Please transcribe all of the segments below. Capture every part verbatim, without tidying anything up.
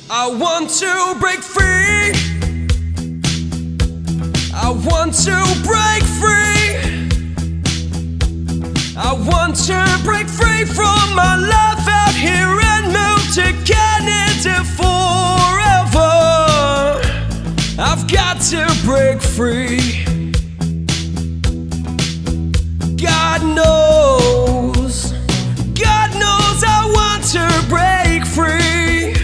I want to break free. I want to break free. I want to break free from my life out here and move to Canada forever. I've got to break free. God knows, God knows I want to break free.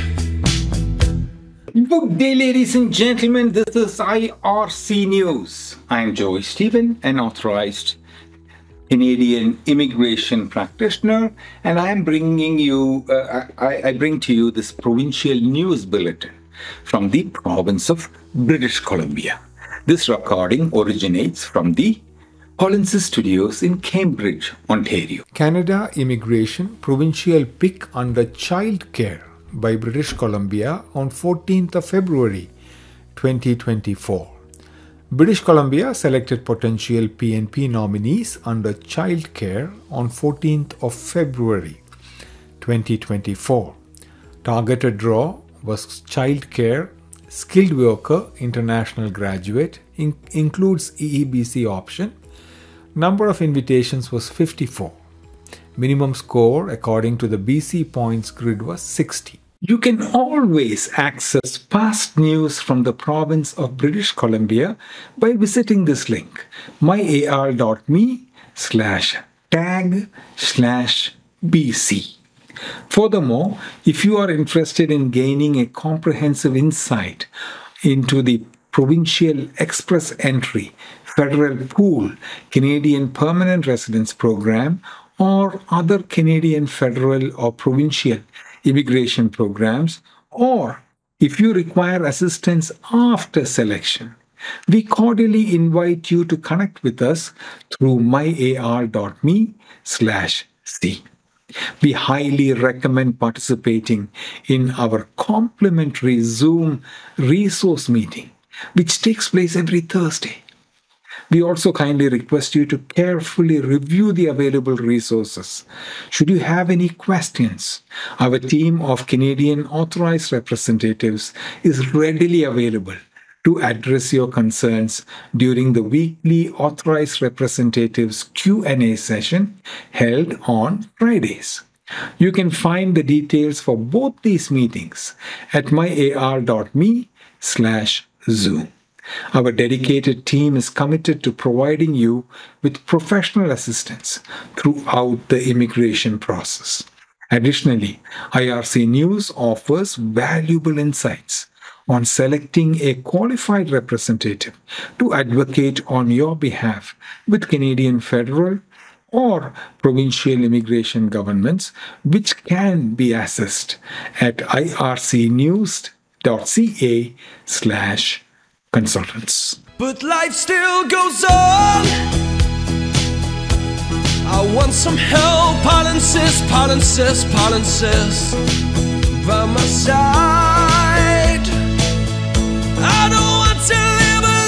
Good day, ladies and gentlemen. This is I R C News. I am Joey Stephen, an authorized Canadian immigration practitioner, and I am bringing you, uh, I, I bring to you this Provincial News Bulletin from the province of British Columbia. This recording originates from the Polinsys studios in Cambridge, Ontario. Canada Immigration Provincial pick under Childcare by British Columbia on fourteenth of February twenty twenty-four. British Columbia selected potential P N P nominees under Childcare on fourteenth of February twenty twenty-four. Targeted draw was Childcare, skilled worker, international graduate, in, includes E E B C option. Number of invitations was fifty-four. Minimum score according to the B C points grid was sixty. You can always access past news from the province of British Columbia by visiting this link, myar.me slash tag slash BC. Furthermore, if you are interested in gaining a comprehensive insight into the Provincial Express Entry Federal Pool Canadian Permanent Residence Program or other Canadian federal or provincial immigration programs, or if you require assistance after selection, we cordially invite you to connect with us through myar.me slash C. We highly recommend participating in our complimentary Zoom resource meeting, which takes place every Thursday. We also kindly request you to carefully review the available resources. Should you have any questions, our team of Canadian authorized representatives is readily available to address your concerns during the weekly authorized representatives Q and A session held on Fridays. You can find the details for both these meetings at myar.me slash Zoom. Our dedicated team is committed to providing you with professional assistance throughout the immigration process. Additionally, I R C News offers valuable insights on selecting a qualified representative to advocate on your behalf with Canadian federal or provincial immigration governments, which can be accessed at ircnews.ca slash consultants. But life still goes on. I want some help, Polinsys, Polinsys, Polinsys by my side. I don't want to live